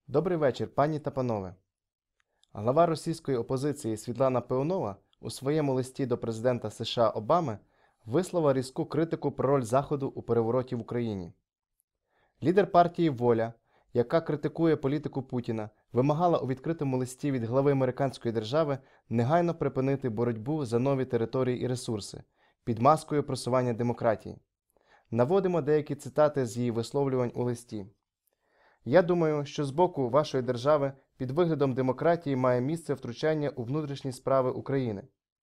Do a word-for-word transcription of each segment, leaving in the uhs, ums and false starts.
Добрий вечір, пані та панове. Глава російської опозиції Світлана Пеонова у своєму листі до президента США Обами висловила різку критику про роль Заходу у перевороті в Україні. Лідер партії «Воля», яка критикує політику Путіна, вимагала у відкритому листі від глави американської держави негайно припинити боротьбу за нові території і ресурси під маскою просування демократії. Наводимо деякі цитати з її висловлювань у листі. Я думаю, що з боку вашої держави під виглядом демократії має місце втручання у внутрішні справи України.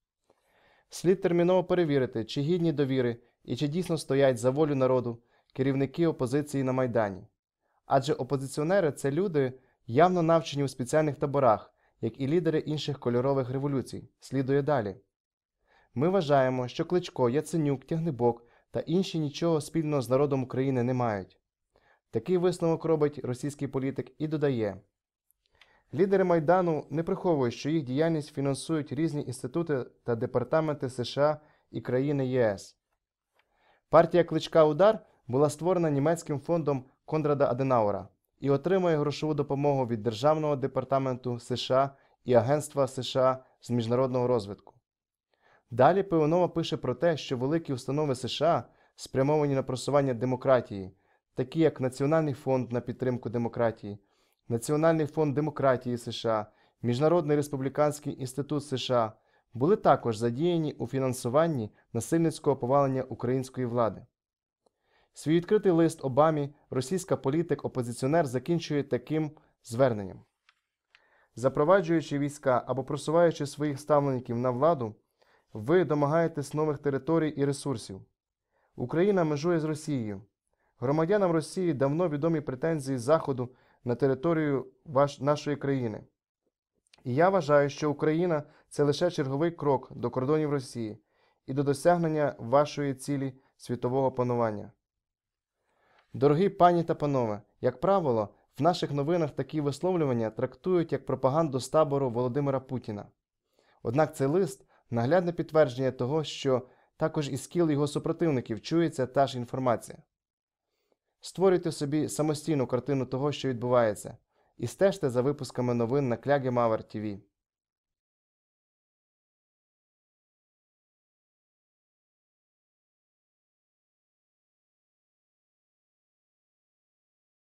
Слід терміново перевірити, чи гідні довіри і чи дійсно стоять за волю народу керівники опозиції на Майдані. Адже опозиціонери – це люди, явно навчені у спеціальних таборах, як і лідери інших кольорових революцій. Слідує далі. Ми вважаємо, що Кличко, Яценюк, Тягнибок та інші нічого спільного з народом України не мають. Такий висновок робить російський політик і додає. Лідери Майдану не приховують, що їх діяльність фінансують різні інститути та департаменти США і країни ЄС. Партія Кличка «Удар» була створена німецьким фондом Конрада Аденауера і отримує грошову допомогу від Державного департаменту США і Агентства США з міжнародного розвитку. Далі Пеонова пише про те, що великі установи США, спрямовані на просування демократії, такі як Національний фонд на підтримку демократії, Національний фонд демократії США, Міжнародний республіканський інститут США, були також задіяні у фінансуванні насильницького повалення української влади. Свій відкритий лист Обамі російська політик-опозиціонер закінчує таким зверненням. Запроваджуючи війська або просуваючи своїх ставленників на владу, ви домагаєтесь нових територій і ресурсів. Україна межує з Росією. Громадянам Росії давно відомі претензії Заходу на територію ваш... нашої країни. І я вважаю, що Україна – це лише черговий крок до кордонів Росії і до досягнення вашої цілі світового панування. Дорогі пані та панове, як правило, в наших новинах такі висловлювання трактують як пропаганду з табору Володимира Путіна. Однак цей лист – наглядне підтвердження того, що також із кіл його супротивників чується та ж інформація. Створюйте собі самостійну картину того, що відбувається, і стежте за випусками новин на Клягемавер ТВ.